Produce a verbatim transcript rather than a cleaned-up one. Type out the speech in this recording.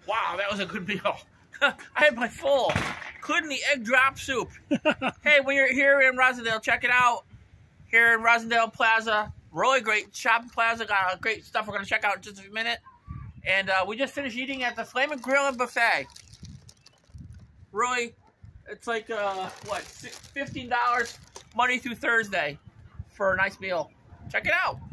Wow, that was a good meal. I had my full, including the egg drop soup. Hey, when you're here in Roslindale, check it out. Here in Roslindale Plaza, really great shopping plaza. Got great stuff we're going to check out in just a minute. And uh, we just finished eating at the Flamin' Grill and Buffet. Really, it's like, uh, what, fifteen dollars Monday through Thursday for a nice meal. Check it out.